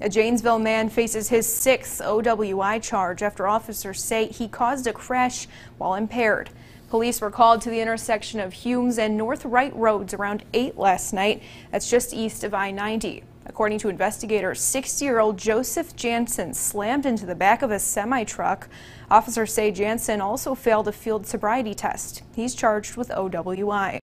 A Janesville man faces his 6th OWI charge after officers say he caused a crash while impaired. Police were called to the intersection of Humes and North Wright roads around 8 last night. That's just east of I-90. According to investigators, 60-year-old Joseph Jansen slammed into the back of a semi-truck. Officers say Jansen also failed a field sobriety test. He's charged with OWI.